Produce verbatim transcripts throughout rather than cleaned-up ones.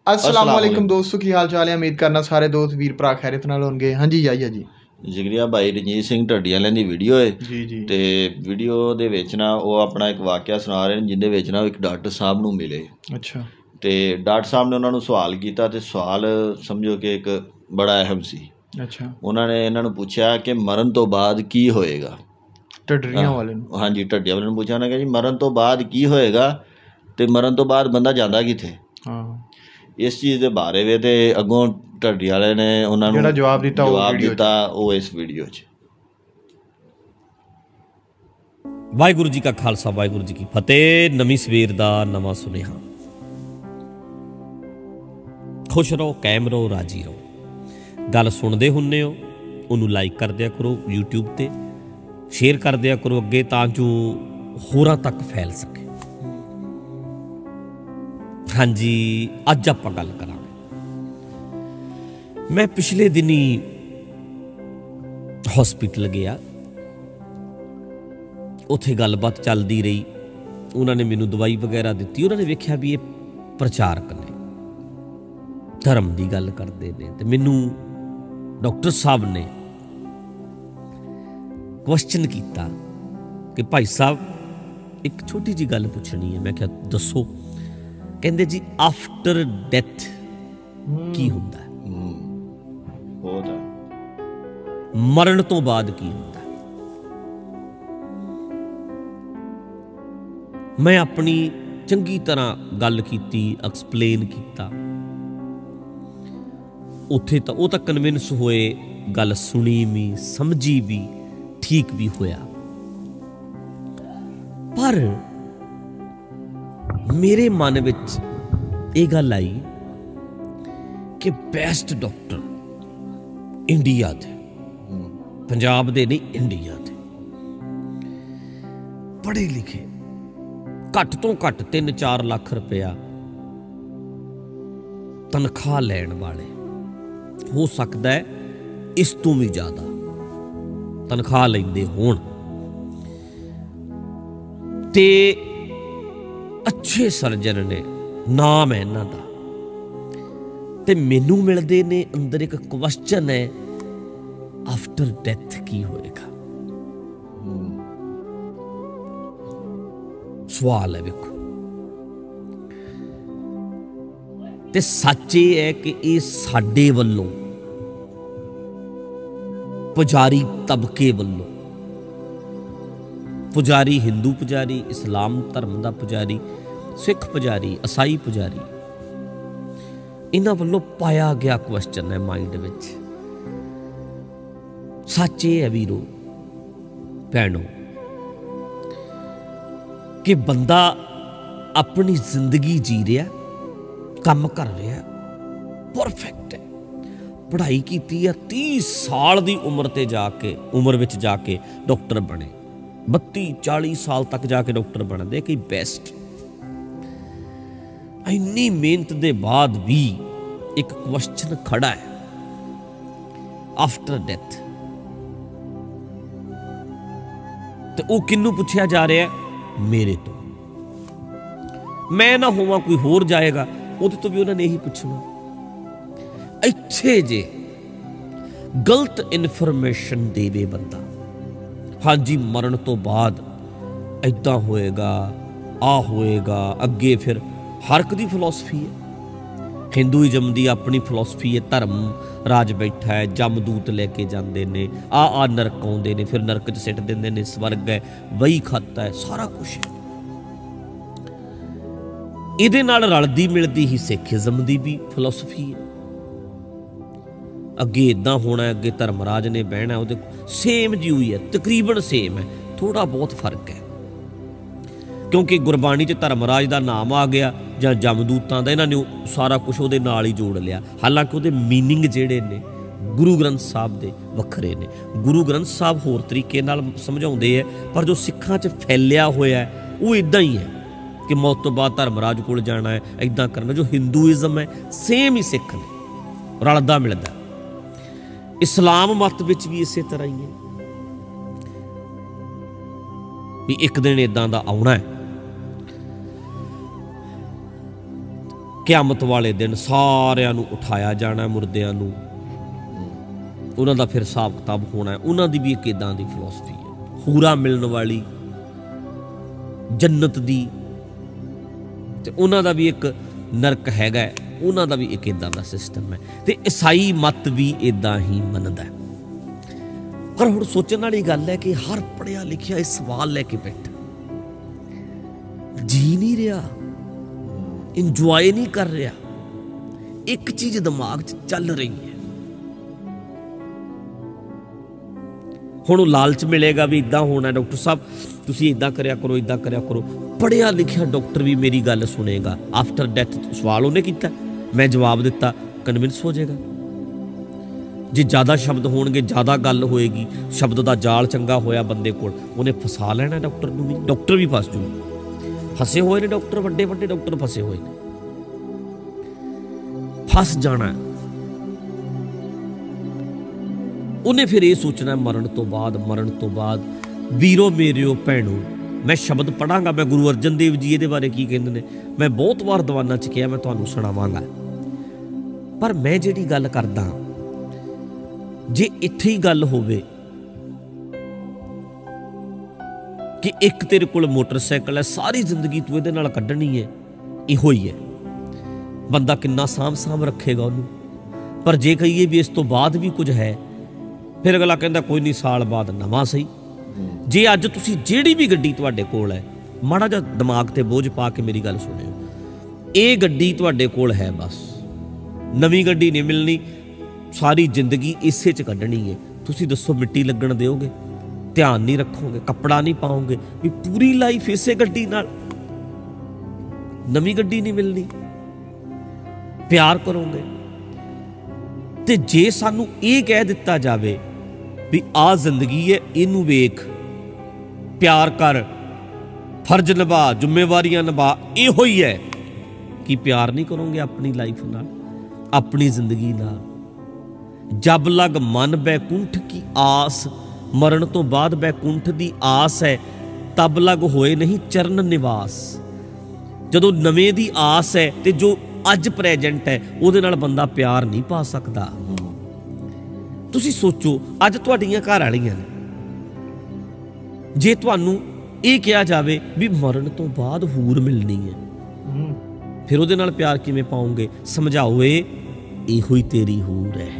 अस्सलाम वालेकुम दोस्तों, की हाल चाल है। उम्मीद करना सारे दोस्त वीर भरा खैरियत नाल होणगे। हाँ जी आइए जी। जिगरिया भाई रंजीत सिंह ढड्डी वालिਆਂ ਦੀ ਵੀਡੀਓ ਹੈ ਜੀ ਜੀ ਤੇ ਵੀਡੀਓ ਦੇ ਵਿੱਚ ਨਾ ਉਹ ਆਪਣਾ ਇੱਕ ਵਾਕਿਆ ਸੁਣਾ ਰਹੇ ਨੇ ਜਿੰਦੇ ਵਿੱਚ ਨਾ ਇੱਕ ਡਾਕਟਰ ਸਾਹਿਬ ਨੂੰ ਮਿਲੇ। ਅੱਛਾ। ਤੇ ਡਾਕਟਰ ਸਾਹਿਬ ਨੇ ਉਹਨਾਂ ਨੂੰ ਸਵਾਲ ਕੀਤਾ ਤੇ ਸਵਾਲ ਸਮਝੋ ਕਿ ਇੱਕ ਬੜਾ ਅਹਿਮ ਸੀ। ਅੱਛਾ। ਉਹਨਾਂ ਨੇ ਇਹਨਾਂ ਨੂੰ ਪੁੱਛਿਆ ਕਿ ਮਰਨ ਤੋਂ ਬਾਅਦ ਕੀ ਹੋਏਗਾ। ਢੱਡਰੀਆਂ ਵਾਲੇ ਨੂੰ? ਹਾਂਜੀ, ਢੱਡੀਆਂ ਵਾਲੇ ਨੂੰ ਪੁੱਛਿਆ ਉਹਨਾਂ ਕਿ ਜੀ ਮਰਨ ਤੋਂ ਬਾਅਦ ਕੀ ਹੋਏਗਾ ਤੇ ਮਰਨ ਤੋਂ ਬਾਅਦ ਬੰਦਾ ਜਾਂਦਾ ਕਿੱਥੇ। ਹਾਂ, ਇਸ ਚੀਜ਼ ਦੇ ਬਾਰੇ ਵੇ ਤੇ ਅੱਗੋਂ ਢੱਡੀ ਵਾਲੇ ਨੇ ਉਹਨਾਂ ਨੂੰ ਜਿਹੜਾ ਜਵਾਬ ਦਿੱਤਾ ਜਵਾਬ ਦਿੱਤਾ ਉਹ ਇਸ ਵੀਡੀਓ 'ਚ। ਵਾਹਿਗੁਰੂ ਜੀ ਕਾ ਖਾਲਸਾ ਵਾਹਿਗੁਰੂ ਜੀ ਕੀ ਫਤਿਹ। ਨਵੀਂ ਸਵੇਰ ਦਾ ਨਵਾਂ ਸੁਨੇਹਾ। ਖੁਸ਼ ਰਹੋ, ਕਾਇਮ ਰਹੋ, ਰਾਜੀ ਰਹੋ। ਗੱਲ ਸੁਣਦੇ ਹੁੰਦੇ ਹੋ ਉਹਨੂੰ ਲਾਈਕ ਕਰ ਦਿਆ ਕਰੋ, ਯੂਟਿਊਬ 'ਤੇ ਸ਼ੇਅਰ ਕਰ ਦਿਆ ਕਰੋ ਅੱਗੇ ਤਾਂ ਜੋ ਹੋਰਾਂ ਤੱਕ ਫੈਲ ਸਕੇ। ਹਾਂਜੀ, ਅੱਜ ਆਪਾਂ ਗੱਲ ਕਰਾਂਗੇ। ਮੈਂ ਪਿਛਲੇ ਦਿਨੀ ਹਸਪੀਟਲ ਗਿਆ, ਉੱਥੇ ਗੱਲਬਾਤ ਚੱਲਦੀ ਰਹੀ। ਉਹਨਾਂ ਨੇ ਮੈਨੂੰ ਦਵਾਈ ਵਗੈਰਾ ਦਿੱਤੀ। ਉਹਨਾਂ ਨੇ ਵੇਖਿਆ ਵੀ ਇਹ ਪ੍ਰਚਾਰਕ ਨੇ, ਧਰਮ ਦੀ ਗੱਲ ਕਰਦੇ ਨੇ, ਤੇ ਮੈਨੂੰ ਡਾਕਟਰ ਸਾਹਿਬ ਨੇ ਕੁਐਸਚਨ ਕੀਤਾ ਕਿ ਭਾਈ ਸਾਹਿਬ ਇੱਕ ਛੋਟੀ ਜਿਹੀ ਗੱਲ ਪੁੱਛਣੀ ਹੈ। ਮੈਂ ਕਿਹਾ ਦੱਸੋ। ਕਹਿੰਦੇ ਜੀ ਆਫਟਰ ਡੈਥ ਕੀ ਹੁੰਦਾ ਹੈ? ਮਰਨ ਤੋਂ ਬਾਅਦ ਕੀ ਹੁੰਦਾ? ਮੈਂ ਆਪਣੀ ਚੰਗੀ ਤਰ੍ਹਾਂ ਗੱਲ ਕੀਤੀ, ਐਕਸਪਲੇਨ ਕੀਤਾ। ਉੱਥੇ ਤਾਂ ਉਹ ਤਾਂ ਕਨਵਿੰਸ ਹੋਏ, ਗੱਲ ਸੁਣੀ ਵੀ, ਸਮਝੀ ਵੀ, ਠੀਕ ਵੀ ਹੋਇਆ। ਪਰ ਮੇਰੇ ਮਨ ਵਿੱਚ ਇਹ ਗੱਲ ਆਈ ਕਿ ਬੈਸਟ ਡਾਕਟਰ ਇੰਡੀਆ ਦੇ, ਪੰਜਾਬ ਦੇ ਨਹੀਂ, ਇੰਡੀਆ ਦੇ ਪੜ੍ਹੇ ਲਿਖੇ, ਘੱਟ ਤੋਂ ਘੱਟ ਤਿੰਨ ਚਾਰ ਲੱਖ ਰੁਪਇਆ ਤਨਖਾਹ ਲੈਣ ਵਾਲੇ, ਹੋ ਸਕਦਾ ਹੈ ਇਸ ਤੋਂ ਵੀ ਜ਼ਿਆਦਾ ਤਨਖਾਹ ਲੈਂਦੇ ਹੋਣ, ਤੇ ਅੱਛੇ ਸਰਜਨ ਨੇ, ਨਾਮ ਹੈ ਇਹਨਾਂ ਦਾ, ਤੇ ਮੈਨੂੰ ਮਿਲਦੇ ਨੇ। ਅੰਦਰ ਇੱਕ ਕੁਐਸਚਨ ਹੈ, ਆਫਟਰ ਡੈਥ ਕੀ ਹੋਏਗਾ? ਸਵਾਲ ਹੈ। ਵੇਖੋ, ਤੇ ਸੱਚ ਇਹ ਹੈ ਕਿ ਇਹ ਸਾਡੇ ਵੱਲੋਂ, ਪੁਜਾਰੀ ਤਬਕੇ ਵੱਲੋਂ, ਪੁਜਾਰੀ ਹਿੰਦੂ ਪੁਜਾਰੀ, ਇਸਲਾਮ ਧਰਮ ਦਾ ਪੁਜਾਰੀ, ਸਿੱਖ ਪੁਜਾਰੀ, ਈਸਾਈ ਪੁਜਾਰੀ, ਇਹਨਾਂ ਵੱਲੋਂ ਪਾਇਆ ਗਿਆ ਕੁਐਸਚਨ ਹੈ ਮਾਈਂਡ ਵਿੱਚ। ਸੱਚ ਇਹ ਹੈ ਵੀਰੋ ਭੈਣੋ ਕਿ ਬੰਦਾ ਆਪਣੀ ਜ਼ਿੰਦਗੀ ਜੀ ਰਿਹਾ, ਕੰਮ ਕਰ ਰਿਹਾ, ਪਰਫੈਕਟ ਹੈ, ਪੜ੍ਹਾਈ ਕੀਤੀ ਹੈ, ਤੀਹ ਸਾਲ ਦੀ ਉਮਰ ਤੇ ਜਾ ਕੇ, ਉਮਰ ਵਿੱਚ ਜਾ ਕੇ ਡਾਕਟਰ ਬਣੇ, ਬੱਤੀ ਚਾਲੀ ਸਾਲ ਤੱਕ ਜਾ ਕੇ ਡਾਕਟਰ ਬਣਦੇ ਕਿ ਬੈਸਟ। ਇੰਨੀ ਮਿਹਨਤ ਦੇ ਬਾਅਦ ਵੀ ਇੱਕ ਕੁਐਸਚਨ ਖੜਾ ਹੈ, ਆਫਟਰ ਡੈਥ। ਤੇ ਉਹ ਕਿਹਨੂੰ ਪੁੱਛਿਆ ਜਾ ਰਿਹਾ? ਮੇਰੇ ਤੋਂ। ਮੈਂ ਨਾ ਹੋਵਾਂ, ਕੋਈ ਹੋਰ ਜਾਏਗਾ, ਉਹਦੇ ਤੋਂ ਵੀ ਉਹਨਾਂ ਨੇ ਇਹੀ ਪੁੱਛਣਾ। ਇੱਥੇ ਜੇ ਗਲਤ ਇਨਫੋਰਮੇਸ਼ਨ ਦੇਵੇ ਬੰਦਾ, ਹਾਂਜੀ ਮਰਨ ਤੋਂ ਬਾਅਦ ਏਦਾਂ ਹੋਏਗਾ, ਆ ਹੋਏਗਾ, ਅੱਗੇ ਫਿਰ ਹਰ ਇੱਕ ਦੀ ਫਿਲਾਸਫੀ ਹੈ। ਹਿੰਦੂਇਜ਼ਮ ਦੀ ਆਪਣੀ ਫਿਲਾਸਫੀ ਹੈ, ਧਰਮ ਰਾਜ ਬੈਠਾ ਹੈ, ਜਮਦੂਤ ਲੈ ਕੇ ਜਾਂਦੇ ਨੇ, ਆ ਆ ਨਰਕ ਆਉਂਦੇ ਨੇ, ਫਿਰ ਨਰਕ 'ਚ ਸਿੱਟ ਦਿੰਦੇ ਨੇ, ਸਵਰਗ ਹੈ, ਵਹੀ ਖਾਤਾ ਹੈ, ਸਾਰਾ ਕੁਛ ਹੈ। ਇਹਦੇ ਨਾਲ ਰਲਦੀ ਮਿਲਦੀ ਹੀ ਸਿੱਖੀਜ਼ਮ ਦੀ ਵੀ ਫਿਲਾਸਫੀ ਹੈ। ਅੱਗੇ ਇੱਦਾਂ ਹੋਣਾ, ਅੱਗੇ ਧਰਮਰਾਜ ਨੇ ਬਹਿਣਾ, ਉਹਦੇ ਸੇਮ ਜੀ ਹੋਈ ਹੈ, ਤਕਰੀਬਨ ਸੇਮ ਹੈ, ਥੋੜ੍ਹਾ ਬਹੁਤ ਫਰਕ ਹੈ। ਕਿਉਂਕਿ ਗੁਰਬਾਣੀ 'ਚ ਧਰਮਰਾਜ ਦਾ ਨਾਮ ਆ ਗਿਆ ਜਾਂ ਜਮਦੂਤਾਂ ਦਾ, ਇਹਨਾਂ ਨੇ ਸਾਰਾ ਕੁਛ ਉਹਦੇ ਨਾਲ ਹੀ ਜੋੜ ਲਿਆ। ਹਾਲਾਂਕਿ ਉਹਦੇ ਮੀਨਿੰਗ ਜਿਹੜੇ ਨੇ ਗੁਰੂ ਗ੍ਰੰਥ ਸਾਹਿਬ ਦੇ ਵੱਖਰੇ ਨੇ। ਗੁਰੂ ਗ੍ਰੰਥ ਸਾਹਿਬ ਹੋਰ ਤਰੀਕੇ ਨਾਲ ਸਮਝਾਉਂਦੇ ਹੈ, ਪਰ ਜੋ ਸਿੱਖਾਂ 'ਚ ਫੈਲਿਆ ਹੋਇਆ ਉਹ ਇੱਦਾਂ ਹੀ ਹੈ ਕਿ ਮੌਤ ਤੋਂ ਬਾਅਦ ਧਰਮਰਾਜ ਕੋਲ ਜਾਣਾ ਹੈ, ਇੱਦਾਂ ਕਰਨਾ। ਜੋ ਹਿੰਦੂਇਜ਼ਮ ਹੈ ਸੇਮ ਹੀ ਸਿੱਖ ਨੇ, ਰਲਦਾ ਮਿਲਦਾ। ਇਸਲਾਮ ਮਤ ਵਿੱਚ ਵੀ ਇਸੇ ਤਰ੍ਹਾਂ ਹੀ ਹੈ ਵੀ ਇੱਕ ਦਿਨ ਇੱਦਾਂ ਦਾ ਆਉਣਾ ਹੈ। ਕਿਆਮਤ ਵਾਲੇ ਦਿਨ ਸਾਰਿਆਂ ਨੂੰ ਉਠਾਇਆ ਜਾਣਾ, ਮੁਰਦਿਆਂ ਨੂੰ, ਉਹਨਾਂ ਦਾ ਫਿਰ ਹਿਸਾਬ ਕਿਤਾਬ ਹੋਣਾ। ਉਹਨਾਂ ਦੀ ਵੀ ਇੱਕ ਇੱਦਾਂ ਦੀ ਫਿਲਾਸਫੀ ਹੈ, ਹੂਰਾ ਮਿਲਣ ਵਾਲੀ ਜੰਨਤ ਦੀ, ਤੇ ਉਹਨਾਂ ਦਾ ਵੀ ਇੱਕ ਨਰਕ ਹੈਗਾ, ਉਹਨਾਂ ਦਾ ਵੀ ਇੱਕ ਇੱਦਾਂ ਦਾ ਸਿਸਟਮ ਹੈ। ਤੇ ਈਸਾਈ ਮਤ ਵੀ ਇੱਦਾਂ ਹੀ ਮੰਨਦਾ। ਪਰ ਹੁਣ ਸੋਚਣ ਵਾਲੀ ਗੱਲ ਹੈ ਕਿ ਹਰ ਪੜ੍ਹਿਆ ਲਿਖਿਆ ਇਹ ਸਵਾਲ ਲੈ ਕੇ ਬੈਠਾ, ਜੀ ਨਹੀਂ ਰਿਹਾ, ਇੰਜੋਏ ਨਹੀਂ ਕਰ ਰਿਹਾ। ਇੱਕ ਚੀਜ਼ ਦਿਮਾਗ 'ਚ ਚੱਲ ਰਹੀ ਹੈ, ਹੁਣ ਉਹ ਲਾਲਚ ਮਿਲੇਗਾ ਵੀ ਇੱਦਾਂ ਹੋਣਾ, ਡਾਕਟਰ ਸਾਹਿਬ ਤੁਸੀਂ ਇੱਦਾਂ ਕਰਿਆ ਕਰੋ, ਇੱਦਾਂ ਕਰਿਆ ਕਰੋ। ਪੜ੍ਹਿਆ ਲਿਖਿਆ ਡਾਕਟਰ ਵੀ ਮੇਰੀ ਗੱਲ ਸੁਣੇਗਾ। ਆਫਟਰ ਡੈਥ ਸਵਾਲ ਉਹਨੇ ਕੀਤਾ, ਮੈਂ ਜਵਾਬ ਦਿੱਤਾ, ਕਨਵਿੰਸ ਹੋ ਜਾਏਗਾ। ਜੇ ਜ਼ਿਆਦਾ ਸ਼ਬਦ ਹੋਣਗੇ, ਜ਼ਿਆਦਾ ਗੱਲ ਹੋਏਗੀ, ਸ਼ਬਦ ਦਾ ਜਾਲ ਚੰਗਾ ਹੋਇਆ ਬੰਦੇ ਕੋਲ, ਉਹਨੇ ਫਸਾ ਲੈਣਾ ਡਾਕਟਰ ਨੂੰ ਵੀ, ਡਾਕਟਰ ਵੀ ਫਸ ਜੂ। ਫਸੇ ਹੋਏ ਨੇ ਡਾਕਟਰ, ਵੱਡੇ ਵੱਡੇ ਡਾਕਟਰ ਫਸੇ ਹੋਏ ਨੇ, ਫਸ ਜਾਣਾ। ਉਹਨੇ ਫਿਰ ਇਹ ਸੋਚਣਾ ਮਰਨ ਤੋਂ ਬਾਅਦ, ਮਰਨ ਤੋਂ ਬਾਅਦ ਵੀਰੋ ਮੇਰਿਓ ਭੈਣੋ, ਮੈਂ ਸ਼ਬਦ ਪੜਾਂਗਾ, ਮੈਂ ਗੁਰੂ ਅਰਜਨ ਦੇਵ ਜੀ ਇਹਦੇ ਬਾਰੇ ਕੀ ਕਹਿੰਦੇ ਨੇ, ਮੈਂ ਬਹੁਤ ਵਾਰ ਦੀਵਾਨਾਂ 'ਚ ਕਿਹਾ, ਮੈਂ ਤੁਹਾਨੂੰ ਸੁਣਾਵਾਂਗਾ। ਪਰ ਮੈਂ ਜਿਹੜੀ ਗੱਲ ਕਰਦਾ, ਜੇ ਇੱਥੇ ਹੀ ਗੱਲ ਹੋਵੇ ਕਿ ਇੱਕ ਤੇਰੇ ਕੋਲ ਮੋਟਰਸਾਈਕਲ ਹੈ, ਸਾਰੀ ਜ਼ਿੰਦਗੀ ਤੂੰ ਇਹਦੇ ਨਾਲ ਕੱਢਣੀ ਹੈ, ਇਹੋ ਹੀ ਹੈ, ਬੰਦਾ ਕਿੰਨਾ ਸਾਂਭ ਸਾਂਭ ਰੱਖੇਗਾ ਉਹਨੂੰ। ਪਰ ਜੇ ਕਹੀਏ ਵੀ ਇਸ ਤੋਂ ਬਾਅਦ ਵੀ ਕੁਝ ਹੈ, ਫਿਰ ਅਗਲਾ ਕਹਿੰਦਾ ਕੋਈ ਨਹੀਂ, ਸਾਲ ਬਾਅਦ ਨਵਾਂ ਸਹੀ। ਜੇ ਅੱਜ ਤੁਸੀਂ ਜਿਹੜੀ ਵੀ ਗੱਡੀ ਤੁਹਾਡੇ ਕੋਲ ਹੈ, ਮਾੜਾ ਜਿਹਾ ਦਿਮਾਗ ਤੇ ਬੋਝ ਪਾ ਕੇ ਮੇਰੀ ਗੱਲ ਸੁਣਿਓ, ਇਹ ਗੱਡੀ ਤੁਹਾਡੇ ਕੋਲ ਹੈ, ਬਸ ਨਵੀਂ ਗੱਡੀ ਨਹੀਂ ਮਿਲਣੀ, ਸਾਰੀ ਜ਼ਿੰਦਗੀ ਇਸੇ 'ਚ ਕੱਢਣੀ ਹੈ। ਤੁਸੀਂ ਦੱਸੋ ਮਿੱਟੀ ਲੱਗਣ ਦਿਓਗੇ? ਧਿਆਨ ਨਹੀਂ ਰੱਖੋਗੇ, ਕੱਪੜਾ ਨਹੀਂ ਪਾਓਗੇ, ਵੀ ਪੂਰੀ ਲਾਈਫ ਇਸੇ ਗੱਡੀ ਨਾਲ, ਨਵੀਂ ਗੱਡੀ ਨਹੀਂ ਮਿਲਣੀ, ਪਿਆਰ ਕਰੋਗੇ। ਤੇ ਜੇ ਸਾਨੂੰ ਇਹ ਕਹਿ ਦਿੱਤਾ ਜਾਵੇ ਵੀ ਆਹ ਜ਼ਿੰਦਗੀ ਹੈ, ਇਹਨੂੰ ਵੇਖ, ਪਿਆਰ ਕਰ, ਫਰਜ਼ ਨਿਭਾ, ਜ਼ਿੰਮੇਵਾਰੀਆਂ ਨਿਭਾ, ਇਹੋ ਹੀ ਹੈ, ਕਿ ਪਿਆਰ ਨਹੀਂ ਕਰੋਗੇ ਆਪਣੀ ਲਾਈਫ ਨਾਲ, ਆਪਣੀ ਜ਼ਿੰਦਗੀ ਨਾਲ? ਜਬ ਲਗ ਮਨ ਬੈਕੁੰਠ ਕੀ ਆਸ, ਮਰਨ ਤੋਂ ਬਾਅਦ ਬੈਕੁੰਠ ਦੀ ਆਸ ਹੈ, ਤਬ ਲਗ ਹੋਏ ਨਹੀਂ ਚਰਨ ਨਿਵਾਸ। ਜਦੋਂ ਨਵੇਂ ਦੀ ਆਸ ਹੈ ਤੇ ਜੋ ਅੱਜ ਪ੍ਰੈਜੈਂਟ ਹੈ, ਉਹਦੇ ਨਾਲ ਬੰਦਾ ਪਿਆਰ ਨਹੀਂ ਪਾ ਸਕਦਾ। ਤੁਸੀਂ ਸੋਚੋ, ਅੱਜ ਤੁਹਾਡੀਆਂ ਘਰ ਵਾਲੀਆਂ ਨੇ, ਜੇ ਤੁਹਾਨੂੰ ਇਹ ਕਿਹਾ ਜਾਵੇ ਵੀ ਮਰਨ ਤੋਂ ਬਾਅਦ ਹੂਰ ਮਿਲਣੀ ਹੈ, ਫਿਰ ਉਹਦੇ ਨਾਲ ਪਿਆਰ ਕਿਵੇਂ ਪਾਓਗੇ? ਸਮਝਾਓ, ਇਹ ਇਹੋ ਹੀ ਤੇਰੀ ਹੂਰ ਹੈ।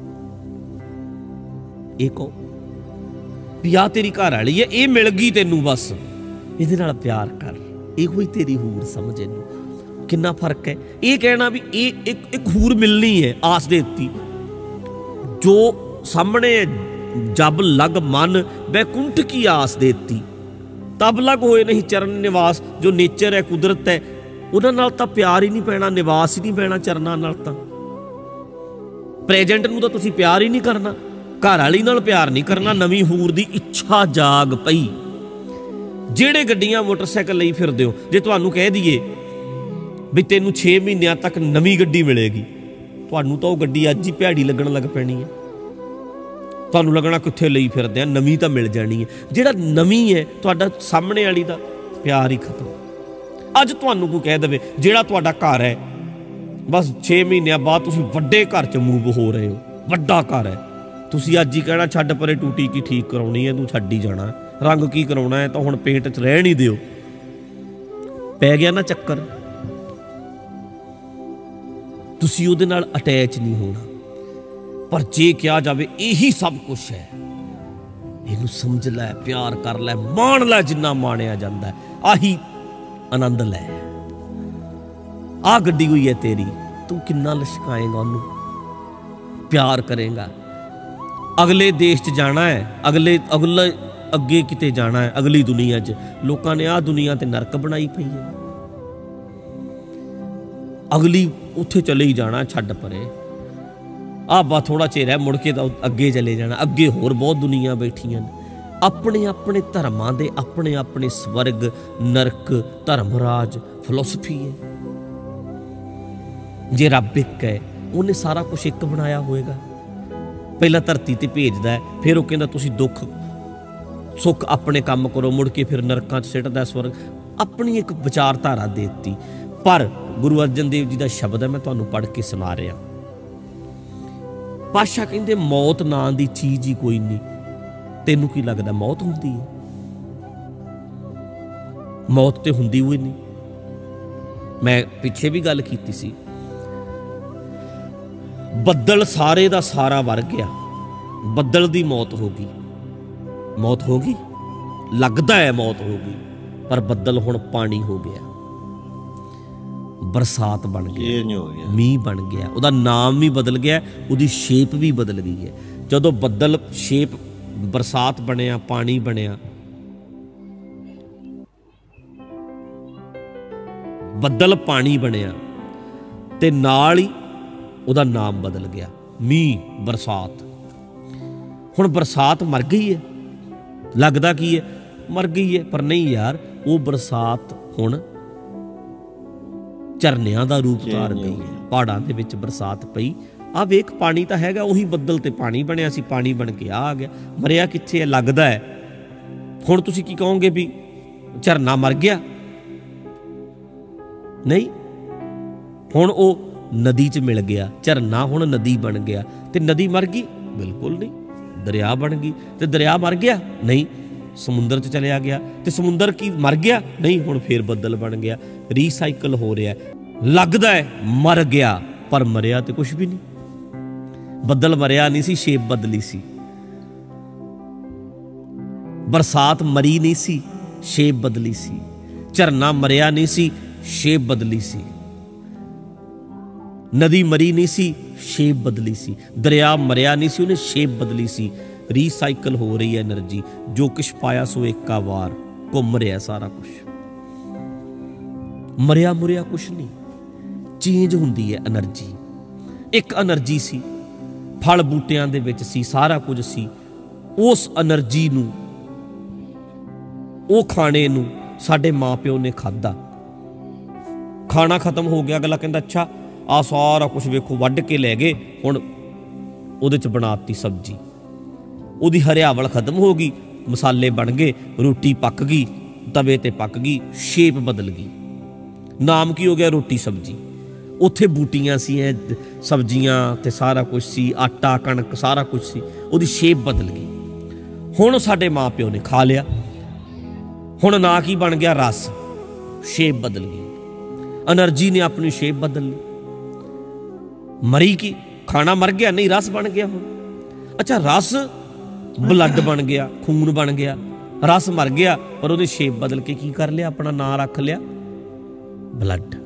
ਇਹ ਕਹੋ ਵੀ ਆਹ ਤੇਰੀ ਘਰ ਵਾਲੀ ਹੈ, ਇਹ ਮਿਲ ਗਈ ਤੈਨੂੰ, ਬਸ ਇਹਦੇ ਨਾਲ ਪਿਆਰ ਕਰ, ਇਹੋ ਹੀ ਤੇਰੀ ਹੂਰ ਸਮਝ। ਇਹਨੂੰ ਕਿੰਨਾ ਫਰਕ ਹੈ। ਇਹ ਕਹਿਣਾ ਵੀ ਇਹ ਇੱਕ ਇੱਕ ਹੂਰ ਮਿਲਣੀ ਹੈ, ਆਸ ਦੇ ਦਿੱਤੀ, ਜੋ ਸਾਹਮਣੇ ਜਬ ਲਗ ਮਨ ਬੈਕੁੰਠ ਕੀ ਆਸ ਦੇ ਦਿੱਤੀ, ਤਬ ਲਗ ਹੋਏ ਨਹੀਂ ਚਰਨ ਨਿਵਾਸ। ਜੋ ਨੇਚਰ ਹੈ, ਕੁਦਰਤ ਹੈ, ਉਹਨਾਂ ਨਾਲ ਤਾਂ ਪਿਆਰ ਹੀ ਨਹੀਂ ਪੈਣਾ, ਨਿਵਾਸ ਹੀ ਨਹੀਂ ਪੈਣਾ ਚਰਨਾਂ ਨਾਲ। ਤਾਂ ਪ੍ਰੈਜੈਂਟ ਨੂੰ ਤਾਂ ਤੁਸੀਂ ਪਿਆਰ ਹੀ ਨਹੀਂ ਕਰਨਾ, ਘਰ ਵਾਲੀ ਨਾਲ ਪਿਆਰ ਨਹੀਂ ਕਰਨਾ, ਨਵੀਂ ਹੂਰ ਦੀ ਇੱਛਾ ਜਾਗ ਪਈ। ਜਿਹੜੇ ਗੱਡੀਆਂ ਮੋਟਰਸਾਈਕਲ ਲਈ ਫਿਰਦੇ ਹੋ, ਜੇ ਤੁਹਾਨੂੰ ਕਹਿ ਦਈਏ ਵੀ ਤੈਨੂੰ ਛੇ ਮਹੀਨਿਆਂ ਤੱਕ ਨਵੀਂ ਗੱਡੀ ਮਿਲੇਗੀ, ਤੁਹਾਨੂੰ ਤਾਂ ਉਹ ਗੱਡੀ ਅੱਜ ਹੀ ਭੈੜੀ ਲੱਗਣ ਲੱਗ ਪੈਣੀ ਹੈ। ਤੁਹਾਨੂੰ ਲੱਗਣਾ ਕਿੱਥੇ ਲਈ ਫਿਰਦੇ ਆ, ਨਵੀਂ ਤਾਂ ਮਿਲ ਜਾਣੀ ਹੈ। ਜਿਹੜਾ ਨਵੀਂ ਹੈ, ਤੁਹਾਡਾ ਸਾਹਮਣੇ ਵਾਲੀ ਦਾ ਪਿਆਰ ਹੀ ਖਤਮ। ਅੱਜ ਤੁਹਾਨੂੰ ਕੋਈ ਕਹਿ ਦੇਵੇ, ਜਿਹੜਾ ਤੁਹਾਡਾ ਘਰ ਹੈ, ਬਸ ਛੇ ਮਹੀਨਿਆਂ ਬਾਅਦ ਤੁਸੀਂ ਵੱਡੇ ਘਰ 'ਚ ਮੂਵ ਹੋ ਰਹੇ ਹੋ, ਵੱਡਾ ਘਰ ਹੈ, ਤੁਸੀਂ ਅੱਜ ਹੀ ਕਹਿਣਾ ਛੱਡ ਪਰੇ, ਟੂਟੀ ਕੀ ਠੀਕ ਕਰਾਉਣੀ ਹੈ, ਤੂੰ ਛੱਡ ਹੀ ਜਾਣਾ, ਰੰਗ ਕੀ ਕਰਾਉਣਾ ਹੈ, ਤਾਂ ਹੁਣ ਪੇਂਟ 'ਚ ਰਹਿਣ ਹੀ ਦਿਓ। ਪੈ ਗਿਆ ਨਾ ਚੱਕਰ, ਤੁਸੀਂ ਉਹਦੇ ਨਾਲ ਅਟੈਚ ਨਹੀਂ ਹੋਣਾ। ਪਰ ਜੇ ਕਿਹਾ ਜਾਵੇ ਇਹੀ ਸਭ ਕੁਛ ਹੈ, ਇਹਨੂੰ ਸਮਝ ਲੈ, ਪਿਆਰ ਕਰ ਲੈ, ਮਾਣ ਲੈ ਜਿੰਨਾ ਮਾਣਿਆ ਜਾਂਦਾ, ਆਹੀ ਆਨੰਦ ਲੈ, ਆਹ ਗੱਡੀ ਹੋਈ ਹੈ ਤੇਰੀ, ਤੂੰ ਕਿੰਨਾ ਲਿਸ਼ਕਾਏਗਾ ਉਹਨੂੰ, ਪਿਆਰ ਕਰੇਗਾ। ਅਗਲੇ ਦੇਸ਼ 'ਚ ਜਾਣਾ ਹੈ, ਅਗਲੇ ਅਗਲੇ ਅੱਗੇ ਕਿਤੇ ਜਾਣਾ ਹੈ, ਅਗਲੀ ਦੁਨੀਆ 'ਚ। ਲੋਕਾਂ ਨੇ ਆਹ ਦੁਨੀਆ ਤੇ ਨਰਕ ਬਣਾਈ ਪਈ ਹੈ, ਅਗਲੀ ਉੱਥੇ ਚਲੇ ਹੀ ਜਾਣਾ, ਛੱਡ ਪਰੇ, ਆਹ ਬਾ ਥੋੜਾ ਚਿਰ ਹੈ, ਮੁੜ ਕੇ ਤਾਂ ਅੱਗੇ ਚਲੇ ਜਾਣਾ, ਅੱਗੇ ਹੋਰ ਬਹੁਤ ਦੁਨੀਆ ਬੈਠੀਆਂ ਨੇ। ਆਪਣੇ ਆਪਣੇ ਧਰਮਾਂ ਦੇ ਆਪਣੇ ਆਪਣੇ ਸਵਰਗ, ਨਰਕ, ਧਰਮਰਾਜ, ਫਿਲਾਸਫੀ ਹੈ। ਜੇ ਰੱਬ ਇੱਕ ਹੈ, ਉਹਨੇ ਸਾਰਾ ਕੁਛ ਇੱਕ ਬਣਾਇਆ ਹੋਏਗਾ। ਪਹਿਲਾਂ ਧਰਤੀ ਤੇ ਭੇਜਦਾ, ਫਿਰ ਉਹ ਕਹਿੰਦਾ ਤੁਸੀਂ ਦੁੱਖ ਸੁੱਖ ਆਪਣੇ ਕੰਮ ਕਰੋ, ਮੁੜ ਕੇ ਫਿਰ ਨਰਕਾਂ 'ਚ ਸਿੱਟਦਾ, ਸਵਰਗ। ਆਪਣੀ ਇੱਕ ਵਿਚਾਰਧਾਰਾ ਦੇ ਦਿੱਤੀ। ਪਰ ਗੁਰੂ ਅਰਜਨ ਦੇਵ ਜੀ ਦਾ ਸ਼ਬਦ ਹੈ, ਮੈਂ ਤੁਹਾਨੂੰ ਪੜ੍ਹ ਕੇ ਸੁਣਾ ਰਿਹਾ। ਪਾਤਸ਼ਾਹ ਕਹਿੰਦੇ ਮੌਤ ਨਾਂ ਦੀ ਚੀਜ਼ ਹੀ ਕੋਈ ਨਹੀਂ। ਤੈਨੂੰ ਕੀ ਲੱਗਦਾ ਮੌਤ ਹੁੰਦੀ ਹੈ? ਮੌਤ ਤੇ ਹੁੰਦੀ ਹੋਈ ਨਹੀਂ। ਮੈਂ ਪਿੱਛੇ ਵੀ ਗੱਲ ਕੀਤੀ ਸੀ, ਬੱਦਲ ਸਾਰੇ ਦਾ ਸਾਰਾ ਵਰ ਗਿਆ, ਬੱਦਲ ਦੀ ਮੌਤ ਹੋ ਗਈ। ਮੌਤ ਹੋ ਗਈ, ਲੱਗਦਾ ਹੈ ਮੌਤ ਹੋ ਗਈ, ਪਰ ਬੱਦਲ ਹੁਣ ਪਾਣੀ ਹੋ ਗਿਆ, ਬਰਸਾਤ ਬਣ ਗਈ, ਮੀਂਹ ਬਣ ਗਿਆ, ਉਹਦਾ ਨਾਮ ਵੀ ਬਦਲ ਗਿਆ, ਉਹਦੀ ਸ਼ੇਪ ਵੀ ਬਦਲ ਗਈ ਹੈ। ਜਦੋਂ ਬੱਦਲ ਸ਼ੇਪ ਬਰਸਾਤ ਬਣਿਆ, ਪਾਣੀ ਬਣਿਆ, ਬੱਦਲ ਪਾਣੀ ਬਣਿਆ, ਤੇ ਨਾਲ ਹੀ ਉਹਦਾ ਨਾਮ ਬਦਲ ਗਿਆ, ਮੀਂਹ, ਬਰਸਾਤ। ਹੁਣ ਬਰਸਾਤ ਮਰ ਗਈ ਹੈ, ਲੱਗਦਾ ਕੀ ਹੈ ਮਰ ਗਈ ਹੈ, ਪਰ ਨਹੀਂ ਯਾਰ, ਉਹ ਬਰਸਾਤ ਹੁਣ ਝਰਨਿਆਂ ਦਾ ਰੂਪ ਧਾਰ ਗਈ ਹੈ। ਪਹਾੜਾਂ ਦੇ ਵਿੱਚ ਬਰਸਾਤ ਪਈ, ਆ ਵੇਖ ਪਾਣੀ ਤਾਂ ਹੈਗਾ, ਉਹੀ ਬੱਦਲ ਤੇ ਪਾਣੀ ਬਣਿਆ ਸੀ, ਪਾਣੀ ਬਣ ਕੇ ਆ ਆ ਗਿਆ। ਮਰਿਆ ਕਿੱਥੇ ਹੈ? ਲੱਗਦਾ ਹੈ। ਹੁਣ ਤੁਸੀਂ ਕੀ ਕਹੋਗੇ ਵੀ ਝਰਨਾ ਮਰ ਗਿਆ? ਨਹੀਂ, ਹੁਣ ਉਹ ਨਦੀ 'ਚ ਮਿਲ ਗਿਆ, ਝਰਨਾ ਹੁਣ ਨਦੀ ਬਣ ਗਿਆ। ਤੇ ਨਦੀ ਮਰ ਗਈ? ਬਿਲਕੁਲ ਨਹੀਂ, ਦਰਿਆ ਬਣ ਗਈ। ਤੇ ਦਰਿਆ ਮਰ ਗਿਆ? ਨਹੀਂ, ਸਮੁੰਦਰ 'ਚ ਚਲਿਆ ਗਿਆ। ਤੇ ਸਮੁੰਦਰ ਕੀ ਮਰ ਗਿਆ? ਨਹੀਂ, ਹੁਣ ਫੇਰ ਬੱਦਲ ਬਣ ਗਿਆ। ਰੀਸਾਈਕਲ ਹੋ ਰਿਹਾ। ਲੱਗਦਾ ਹੈ ਮਰ ਗਿਆ, ਪਰ ਮਰਿਆ ਤੇ ਕੁਛ ਵੀ ਨਹੀਂ। ਬੱਦਲ ਮਰਿਆ ਨਹੀਂ ਸੀ, ਸ਼ੇਪ ਬਦਲੀ ਸੀ। ਬਰਸਾਤ ਮਰੀ ਨਹੀਂ ਸੀ, ਸ਼ੇਪ ਬਦਲੀ ਸੀ। ਝਰਨਾ ਮਰਿਆ ਨਹੀਂ ਸੀ, ਸ਼ੇਪ ਬਦਲੀ ਸੀ। ਨਦੀ ਮਰੀ ਨਹੀਂ ਸੀ, ਸ਼ੇਪ ਬਦਲੀ ਸੀ। ਦਰਿਆ ਮਰਿਆ ਨਹੀਂ ਸੀ, ਉਹਨੇ ਸ਼ੇਪ ਬਦਲੀ ਸੀ। ਰੀਸਾਈਕਲ ਹੋ ਰਹੀ ਹੈ એનર્ਜੀ। ਜੋ ਕੁਛ ਪਾਇਆ ਸੋ ਏਕਾ ਵਾਰ, ਘੁੰਮ ਰਿਹਾ ਸਾਰਾ ਕੁਛ। ਮਰਿਆ ਮੁਰਿਆ ਕੁਛ ਨਹੀਂ, ਚੇਂਜ ਹੁੰਦੀ ਹੈ એનર્ਜੀ। ਇੱਕ એનર્ਜੀ ਸੀ, ਫਲ ਬੂਟਿਆਂ ਦੇ ਵਿੱਚ ਸੀ, ਸਾਰਾ ਕੁਝ ਸੀ। ਉਸ એનર્ਜੀ ਨੂੰ, ਉਹ ਖਾਣੇ ਨੂੰ ਸਾਡੇ ਮਾਂ ਪਿਓ ਨੇ ਖਾਧਾ। ਖਾਣਾ ਖਤਮ ਹੋ ਗਿਆ, ਅਗਲਾ ਕਹਿੰਦਾ ਅੱਛਾ ਆ ਸਾਰਾ ਕੁਝ ਵੇਖੋ ਵੱਢ ਕੇ ਲੈ ਗਏ, ਹੁਣ ਉਹਦੇ 'ਚ ਬਣਾਤੀ ਸਬਜ਼ੀ। ਉਹਦੀ ਹਰਿਆਵਲ ਖਤਮ ਹੋ ਗਈ, ਮਸਾਲੇ ਬਣ ਗਏ, ਰੋਟੀ ਪੱਕ ਗਈ, ਤਵੇ ਤੇ ਪੱਕ ਗਈ, ਸ਼ੇਪ ਬਦਲ ਗਈ। ਨਾਮ ਕੀ ਹੋ ਗਿਆ? ਰੋਟੀ ਸਬਜ਼ੀ। ਉੱਥੇ ਬੂਟੀਆਂ ਸੀ, ਸਬਜ਼ੀਆਂ ਤੇ ਸਾਰਾ ਕੁਝ ਸੀ, ਆਟਾ ਕਣਕ ਸਾਰਾ ਕੁਝ ਸੀ, ਉਹਦੀ ਸ਼ੇਪ ਬਦਲ ਗਈ। ਹੁਣ ਸਾਡੇ ਮਾਂ ਪਿਓ ਨੇ ਖਾ ਲਿਆ, ਹੁਣ ਨਾ ਕੀ ਬਣ ਗਿਆ? ਰਸ। ਸ਼ੇਪ ਬਦਲ ਗਈ, એનર્ਜੀ ਨੇ ਆਪਣੀ ਸ਼ੇਪ ਬਦਲ ਲਈ। ਮਰੀ ਕੀ? ਖਾਣਾ ਮਰ ਗਿਆ? ਨਹੀਂ, ਰਸ ਬਣ ਗਿਆ ਹੁਣ। ਅੱਛਾ, ਰਸ ਬਲੱਡ ਬਣ ਗਿਆ, ਖੂਨ ਬਣ ਗਿਆ। ਰਸ ਮਰ ਗਿਆ, ਪਰ ਉਹਦੀ ਸ਼ੇਪ ਬਦਲ ਕੇ ਕੀ ਕਰ ਲਿਆ? ਆਪਣਾ ਨਾਂ ਰੱਖ ਲਿਆ ਬਲੱਡ।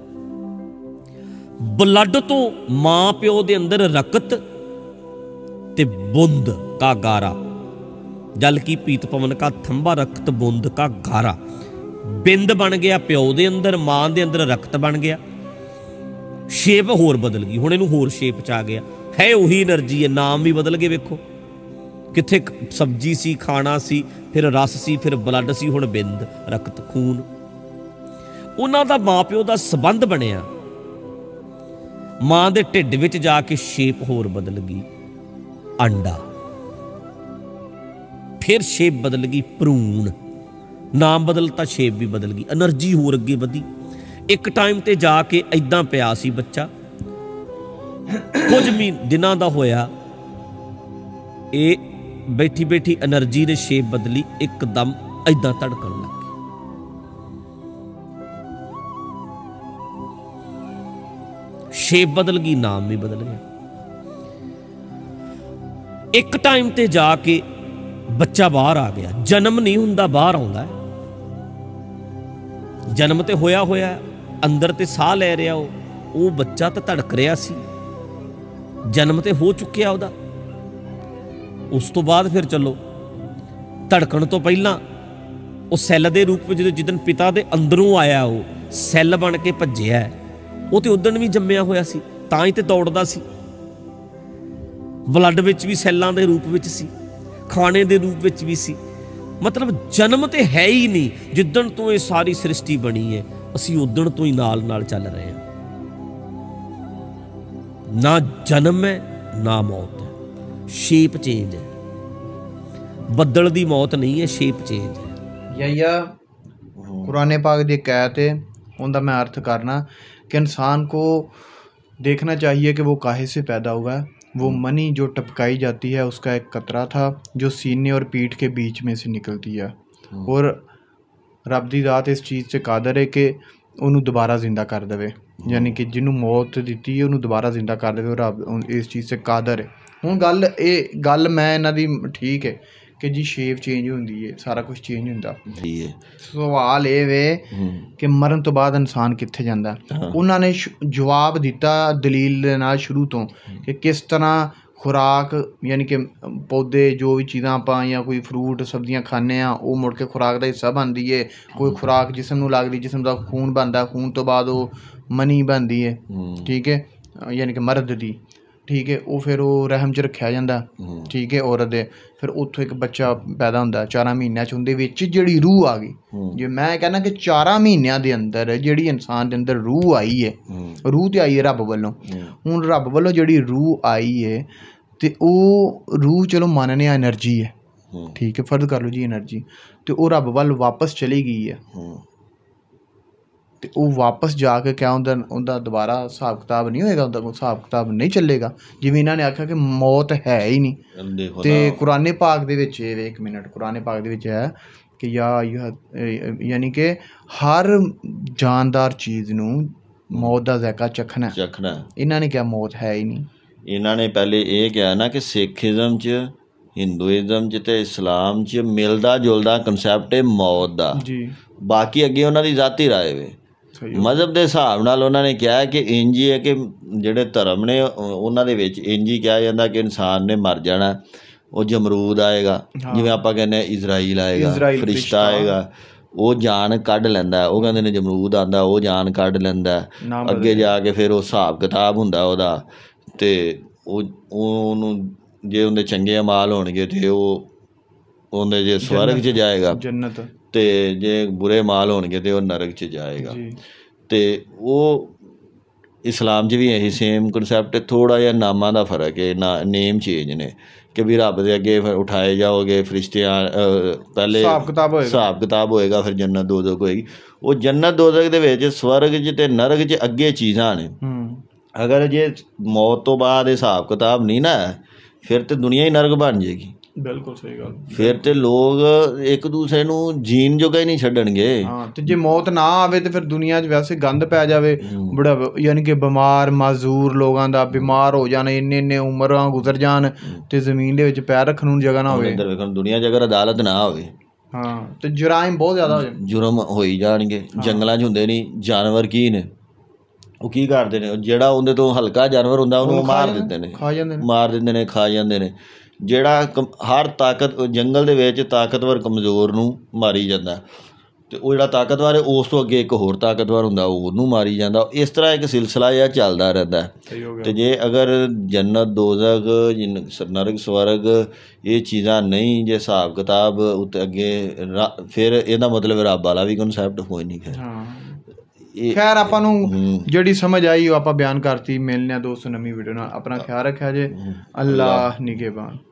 ਬਲੱਡ ਤੋਂ ਮਾਂ ਪਿਓ ਦੇ ਅੰਦਰ ਰਕਤ ਤੇ ਬੁੰਦ ਕਾ ਗਾਰਾ, ਜਲ ਕੀ ਪੀਤ ਪਵਨ ਕਾ ਥੰਬਾ, ਰਕਤ ਬੁੰਦ ਕਾ ਗਾਰਾ। ਬਿੰਦ ਬਣ ਗਿਆ ਪਿਓ ਦੇ ਅੰਦਰ, ਮਾਂ ਦੇ ਅੰਦਰ ਰਕਤ ਬਣ ਗਿਆ, ਸ਼ੇਪ ਹੋਰ ਬਦਲ ਗਈ। ਹੁਣ ਇਹਨੂੰ ਹੋਰ ਸ਼ੇਪ 'ਚ ਆ ਗਿਆ। ਹੈ ਉਹੀ એનર્ਜੀ ਹੈ, ਨਾਮ ਵੀ ਬਦਲ ਗਏ। ਵੇਖੋ ਕਿੱਥੇ ਸਬਜ਼ੀ ਸੀ, ਖਾਣਾ ਸੀ, ਫਿਰ ਰਸ ਸੀ, ਫਿਰ ਬਲੱਡ ਸੀ, ਹੁਣ ਬਿੰਦ, ਰਕਤ, ਖੂਨ। ਉਹਨਾਂ ਦਾ ਮਾਂ ਪਿਓ ਦਾ ਸੰਬੰਧ ਬਣਿਆ। ਮਾਂ ਦੇ ਢਿੱਡ ਵਿੱਚ ਜਾ ਕੇ ਸ਼ੇਪ ਹੋਰ ਬਦਲ ਗਈ, ਅੰਡਾ। ਫਿਰ ਸ਼ੇਪ ਬਦਲ ਗਈ, ਭਰੂਣ। ਨਾਮ ਬਦਲਤਾ, ਸ਼ੇਪ ਵੀ ਬਦਲ ਗਈ, એનર્ਜੀ ਹੋਰ ਅੱਗੇ ਵਧੀ। ਇੱਕ ਟਾਈਮ ਤੇ ਜਾ ਕੇ ਏਦਾਂ ਪਿਆ ਸੀ ਬੱਚਾ, ਕੁਝ ਮਹੀਨੇ ਦਿਨਾਂ ਦਾ ਹੋਇਆ, ਇਹ ਬੈਠੀ ਬੈਠੀ એનર્ਜੀ ਨੇ ਸ਼ੇਪ ਬਦਲੀ, ਇੱਕਦਮ ਏਦਾਂ ਧੜਕਣ ਲੱਗ ਗਈ। ਸ਼ੇਪ ਬਦਲ ਗਈ, ਨਾਮ ਵੀ ਬਦਲ ਗਿਆ। ਇੱਕ ਟਾਈਮ ਤੇ ਜਾ ਕੇ ਬੱਚਾ ਬਾਹਰ ਆ ਗਿਆ। ਜਨਮ ਨਹੀਂ ਹੁੰਦਾ, ਬਾਹਰ ਆਉਂਦਾ ਹੈ। ਜਨਮ ਤੇ ਹੋਇਆ ਹੋਇਆ, ਅੰਦਰ ਤੇ ਸਾਹ ਲੈ ਰਿਹਾ ਉਹ ਉਹ ਬੱਚਾ ਤਾਂ ਧੜਕ ਰਿਹਾ ਸੀ, ਜਨਮ ਤੇ ਹੋ ਚੁੱਕਿਆ ਉਹਦਾ। ਉਸ ਤੋਂ ਬਾਅਦ ਫਿਰ ਚਲੋ, ਧੜਕਣ ਤੋਂ ਪਹਿਲਾਂ ਉਹ ਸੈੱਲ ਦੇ ਰੂਪ ਵਿੱਚ ਜਿੱਦਣ ਪਿਤਾ ਦੇ ਅੰਦਰੋਂ ਆਇਆ, ਉਹ ਸੈੱਲ ਬਣ ਕੇ ਭੱਜਿਆ। ਉਹ ਤੇ ਉਦਣ ਵੀ ਜੰਮਿਆ ਹੋਇਆ ਸੀ, ਤਾਂ ਹੀ ਤੇ ਦੌੜਦਾ ਸੀ। ਬਲੱਡ ਵਿੱਚ ਵੀ ਸੈੱਲਾਂ ਦੇ ਰੂਪ ਵਿੱਚ ਸੀ, ਖਾਣੇ ਦੇ ਰੂਪ ਵਿੱਚ ਵੀ ਸੀ। ਮਤਲਬ ਜਨਮ ਤੇ ਹੈ ਹੀ ਨਹੀਂ। ਜਿੱਦਣ ਤੋਂ ਇਹ ਸਾਰੀ ਸ੍ਰਿਸ਼ਟੀ ਬਣੀ ਹੈ, ਅਸੀਂ ਉਦਣ ਤੋਂ ਹੀ ਨਾਲ ਨਾਲ ਚੱਲ ਰਹੇ ਹਾਂ। ਨਾ ਜਨਮ ਹੈ, ਨਾ ਮੌਤ ਹੈ, ਸ਼ੇਪ ਚੇਂਜ ਹੈ। ਬੱਦਲ ਦੀ ਮੌਤ ਨਹੀਂ ਹੈ, ਸ਼ੇਪ ਚੇਂਜ ਹੈ। ਯਾ ਕੁਰਾਨੇ ਪਾਕ ਦੀ ਇੱਕ ਆਇਤ ਹੈ, ਉਹਦਾ ਮੈਂ ਅਰਥ ਕਰਨਾ। कि इंसान को देखना चाहिए कि वो काहे से पैदा हुआ है। वो मनी जो टपकाई जाती है उसका एक कतरा था जो सीने और पीठ के बीच में से निकलती है, और रब दी दात इस चीज़ से कादर है कि ਉਹਨੂੰ ਦੁਬਾਰਾ ਜ਼ਿੰਦਾ ਕਰ ਦੇਵੇ, ਯਾਨੀ ਕਿ ਜਿਹਨੂੰ ਮੌਤ ਦਿੱਤੀ ਹੈ ਉਹਨੂੰ ਦੁਬਾਰਾ ਜ਼ਿੰਦਾ ਕਰ ਦੇਵੇ, और ਰੱਬ ਇਸ ਚੀਜ਼ 'ਤੇ ਕਾਦਰ ਹੈ। ਹੁਣ ਗੱਲ ਇਹ ਗੱਲ ਮੈਂ ਇਹਨਾਂ ਦੀ ਠੀਕ ਹੈ ਕਿ ਜੀ ਸ਼ੇਪ ਚੇਂਜ ਹੁੰਦੀ ਹੈ, ਸਾਰਾ ਕੁਝ ਚੇਂਜ ਹੁੰਦਾ। ਸਵਾਲ ਇਹ ਵੇ ਕਿ ਮਰਨ ਤੋਂ ਬਾਅਦ ਇਨਸਾਨ ਕਿੱਥੇ ਜਾਂਦਾ। ਉਹਨਾਂ ਨੇ ਜਵਾਬ ਦਿੱਤਾ ਦਲੀਲ ਦੇ ਨਾਲ ਸ਼ੁਰੂ ਤੋਂ ਕਿ ਕਿਸ ਤਰ੍ਹਾਂ ਖੁਰਾਕ ਯਾਨੀ ਕਿ ਪੌਦੇ ਜੋ ਵੀ ਚੀਜ਼ਾਂ ਆਪਾਂ ਜਾਂ ਕੋਈ ਫਰੂਟ ਸਬਜ਼ੀਆਂ ਖਾਂਦੇ ਹਾਂ ਉਹ ਮੁੜ ਕੇ ਖੁਰਾਕ ਦਾ ਹਿੱਸਾ ਬਣਦੀ ਹੈ। ਕੋਈ ਖੁਰਾਕ ਜਿਸਮ ਨੂੰ ਲੱਗਦੀ, ਜਿਸਮ ਦਾ ਖੂਨ ਬਣਦਾ, ਖੂਨ ਤੋਂ ਬਾਅਦ ਉਹ ਮਨੀ ਬਣਦੀ ਹੈ, ਠੀਕ ਹੈ, ਯਾਨੀ ਕਿ ਮਰਦ ਦੀ, ਠੀਕ ਹੈ। ਉਹ ਫਿਰ ਉਹ ਰਹਿਮ 'ਚ ਰੱਖਿਆ ਜਾਂਦਾ, ਠੀਕ ਹੈ, ਔਰਤ ਦੇ। ਫਿਰ ਉੱਥੋਂ ਇੱਕ ਬੱਚਾ ਪੈਦਾ ਹੁੰਦਾ ਚਾਰਾਂ ਮਹੀਨਿਆਂ 'ਚ, ਉਹਦੇ ਵਿੱਚ ਜਿਹੜੀ ਰੂਹ ਆ ਗਈ। ਜੇ ਮੈਂ ਕਹਿੰਦਾ ਕਿ ਚਾਰਾਂ ਮਹੀਨਿਆਂ ਦੇ ਅੰਦਰ ਜਿਹੜੀ ਇਨਸਾਨ ਦੇ ਅੰਦਰ ਰੂਹ ਆਈ ਹੈ, ਰੂਹ ਤਾਂ ਆਈ ਹੈ ਰੱਬ ਵੱਲੋਂ। ਹੁਣ ਰੱਬ ਵੱਲੋਂ ਜਿਹੜੀ ਰੂਹ ਆਈ ਹੈ ਅਤੇ ਉਹ ਰੂਹ ਚਲੋ ਮੰਨਦੇ ਹਾਂ ਐਨਰਜੀ ਹੈ, ਠੀਕ ਹੈ, ਫਰਜ਼ ਕਰ ਲਓ ਜੀ ਐਨਰਜੀ, ਅਤੇ ਉਹ ਰੱਬ ਵੱਲ ਵਾਪਸ ਚਲੀ ਗਈ ਹੈ। ਅਤੇ ਉਹ ਵਾਪਸ ਜਾ ਕੇ ਕਿਆ ਹੁੰਦਾ, ਉਹਦਾ ਦੁਬਾਰਾ ਹਿਸਾਬ ਕਿਤਾਬ ਨਹੀਂ ਹੋਏਗਾ, ਉਹਦਾ ਹਿਸਾਬ ਕਿਤਾਬ ਨਹੀਂ ਚੱਲੇਗਾ। ਜਿਵੇਂ ਇਹਨਾਂ ਨੇ ਆਖਿਆ ਕਿ ਮੌਤ ਹੈ ਹੀ ਨਹੀਂ, ਅਤੇ ਕੁਰਾਨੇ ਪਾਕ ਦੇ ਵਿੱਚ ਇਹ ਇੱਕ ਮਿੰਟ ਕੁਰਾਨੇ ਪਾਕ ਦੇ ਵਿੱਚ ਹੈ ਕਿ ਯਾ ਯਾਨੀ ਕਿ ਹਰ ਜਾਨਦਾਰ ਚੀਜ਼ ਨੂੰ ਮੌਤ ਦਾ ਜ਼ਾਇਕਾ ਚੱਖਣਾ ਚੱਖਣਾ ਇਹਨਾਂ ਨੇ ਕਿਹਾ ਮੌਤ ਹੈ ਹੀ ਨਹੀਂ। ਇਹਨਾਂ ਨੇ ਪਹਿਲੇ ਇਹ ਕਿਹਾ ਨਾ ਕਿ ਸਿੱਖਇਜ਼ਮ 'ਚ, ਹਿੰਦੂਇਜ਼ਮ 'ਚ ਅਤੇ ਇਸਲਾਮ 'ਚ ਮਿਲਦਾ ਜੁਲਦਾ ਕੰਸੈਪਟ ਹੈ ਮੌਤ ਦਾ ਜੀ। ਬਾਕੀ ਅੱਗੇ ਉਹਨਾਂ ਦੀ ਜ਼ਾਤੀ ਰਾਏ ਵੇ। ਮਜ਼ਹਬ ਦੇ ਹਿਸਾਬ ਨਾਲ ਉਹਨਾਂ ਨੇ ਕਿਹਾ ਕਿ ਇੰਝ ਹੀ ਹੈ ਕਿ ਜਿਹੜੇ ਧਰਮ ਨੇ ਉਹਨਾਂ ਦੇ ਵਿੱਚ ਇੰਝ ਹੀ ਕਿਹਾ ਜਾਂਦਾ ਕਿ ਇਨਸਾਨ ਨੇ ਮਰ ਜਾਣਾ, ਉਹ ਜਮਰੂਦ ਆਏਗਾ, ਜਿਵੇਂ ਆਪਾਂ ਕਹਿੰਦੇ ਹਾਂ ਇਜ਼ਰਾਈਲ ਆਏਗਾ, ਫਰਿਸ਼ਤਾ ਆਏਗਾ, ਉਹ ਜਾਨ ਕੱਢ ਲੈਂਦਾ। ਉਹ ਕਹਿੰਦੇ ਨੇ ਜਮਰੂਦ ਆਉਂਦਾ, ਉਹ ਜਾਨ ਕੱਢ ਲੈਂਦਾ, ਅੱਗੇ ਜਾ ਕੇ ਫਿਰ ਉਹ ਹਿਸਾਬ ਕਿਤਾਬ ਹੁੰਦਾ ਉਹਦਾ, ਅਤੇ ਉਹ ਉਹਨੂੰ ਜੇ ਉਹਦੇ ਚੰਗੇ ਅਮਾਲ ਹੋਣਗੇ ਅਤੇ ਉਹ ਉਹਦੇ ਜੇ ਸਵਰਗ 'ਚ ਜਾਏਗਾ ਜੰਨਤ, ਅਤੇ ਜੇ ਬੁਰੇ ਮਾਲ ਹੋਣਗੇ ਤਾਂ ਉਹ ਨਰਕ 'ਚ ਜਾਏਗਾ। ਅਤੇ ਉਹ ਇਸਲਾਮ 'ਚ ਵੀ ਇਹੀ ਸੇਮ ਕਨਸੈਪਟ ਹੈ, ਥੋੜ੍ਹਾ ਜਿਹਾ ਨਾਮਾਂ ਦਾ ਫਰਕ ਹੈ, ਨਾ ਨੇਮ ਚੇਂਜ ਨੇ ਕਿ ਵੀ ਰੱਬ ਦੇ ਅੱਗੇ ਫਿਰ ਉਠਾਏ ਜਾਓਗੇ ਫਰਿਸ਼ਤਿਆਂ, ਪਹਿਲੇ ਹਿਸਾਬ ਕਿਤਾਬ ਹੋਏਗਾ, ਫਿਰ ਜੰਨਤ ਦੋਜ਼ਖ ਹੋਏਗੀ। ਉਹ ਜੰਨਤ ਦੋਜ਼ਖ ਦੇ ਵਿੱਚ ਸਵਰਗ 'ਚ ਅਤੇ ਨਰਕ 'ਚ ਅੱਗੇ ਚੀਜ਼ਾਂ ਨੇ। ਅਗਰ ਜੇ ਮੌਤ ਤੋਂ ਬਾਅਦ ਹਿਸਾਬ ਕਿਤਾਬ ਨਹੀਂ ਨਾ ਫਿਰ ਤਾਂ ਦੁਨੀਆ ਹੀ ਨਰਕ ਬਣ ਜਾਏਗੀ। ਬਿਲਕੁਲ ਸਹੀ ਗੱਲ। ਫਿਰ ਤੇ ਲੋਕ ਇੱਕ ਦੂਸਰੇ ਨੂੰ ਜੀਣ ਜੋਗਾ ਹੀ ਨਹੀਂ ਛੱਡਣਗੇ। ਹਾਂ, ਤੇ ਜੇ ਮੌਤ ਨਾ ਆਵੇ ਤੇ ਫਿਰ ਦੁਨੀਆ 'ਚ ਵੈਸੇ ਗੰਦ ਪੈ ਜਾਵੇ ਬੜਾ, ਯਾਨੀ ਕਿ ਬਿਮਾਰ ਮਾਜ਼ੂਰ ਲੋਕਾਂ ਦਾ ਬਿਮਾਰ ਹੋ ਜਾਣ, ਇੰਨੇ ਇੰਨੇ ਉਮਰਾਂ ਗੁਜ਼ਰ ਜਾਣ ਤੇ ਜ਼ਮੀਨ ਦੇ ਵਿੱਚ ਪੈਰ ਰੱਖਣ ਨੂੰ ਜਗ੍ਹਾ ਨਾ ਹੋਵੇ। ਦੁਨੀਆ 'ਚ ਅਗਰ ਅਦਾਲਤ ਨਾ ਹੋਵੇ, ਹਾਂ, ਤੇ ਜੁਰਾਇਮ ਬਹੁਤ ਜ਼ਿਆਦਾ ਹੋ ਜਾਣ, ਜੁਰਮ ਹੋਈ ਜਾਣਗੇ। ਜੰਗਲਾਂ 'ਚ ਹੁੰਦੇ ਨਹੀਂ ਜਾਨਵਰ, ਕੀ ਨੇ ਉਹ ਕੀ ਕਰਦੇ ਨੇ, ਜਿਹੜਾ ਉਹਦੇ ਤੋਂ ਹਲਕਾ ਜਾਨਵਰ ਹੁੰਦਾ ਉਹਨੂੰ ਮਾਰ ਦਿੰਦੇ ਨੇ, ਖਾ ਜਾਂਦੇ ਨੇ, ਮਾਰ ਦਿੰਦੇ ਨੇ, ਖਾ ਜਾਂਦੇ ਨੇ। ਜਿਹੜਾ ਕ ਹਰ ਤਾਕਤ ਜੰਗਲ ਦੇ ਵਿੱਚ ਤਾਕਤਵਰ ਕਮਜ਼ੋਰ ਨੂੰ ਮਾਰੀ ਜਾਂਦਾ, ਅਤੇ ਉਹ ਜਿਹੜਾ ਤਾਕਤਵਰ ਹੈ ਉਸ ਤੋਂ ਅੱਗੇ ਇੱਕ ਹੋਰ ਤਾਕਤਵਰ ਹੁੰਦਾ ਉਹਨੂੰ ਮਾਰੀ ਜਾਂਦਾ। ਇਸ ਤਰ੍ਹਾਂ ਇੱਕ ਸਿਲਸਿਲਾ ਜਿਹਾ ਚੱਲਦਾ ਰਹਿੰਦਾ। ਅਤੇ ਜੇ ਅਗਰ ਜੰਨਤ ਦੋਜ਼ਖ ਨਰਕ ਸਵਰਗ ਇਹ ਚੀਜ਼ਾਂ ਨਹੀਂ, ਜੇ ਹਿਸਾਬ ਕਿਤਾਬ ਉੱਤੇ ਅੱਗੇ ਰ ਫਿਰ ਇਹਦਾ ਮਤਲਬ ਰੱਬ ਵਾਲਾ ਵੀ ਕਨਸੈਪਟ ਹੋਈ ਨਹੀਂ। ਖੈਰ ਖੈਰ ਆਪਾਂ ਨੂੰ ਜਿਹੜੀ ਸਮਝ ਆਈ ਉਹ ਆਪਾਂ ਬਿਆਨ ਕਰਤੀ। ਮਿਲਦੇ ਹਾਂ ਦੋਸਤੋ ਨਵੀਂ ਵੀਡੀਓ ਨਾਲ। ਆਪਣਾ ਖਿਆਲ ਰੱਖਿਆ ਜੇ। ਅੱਲਾਹ ਨਿਗਹਿਬਾਨ।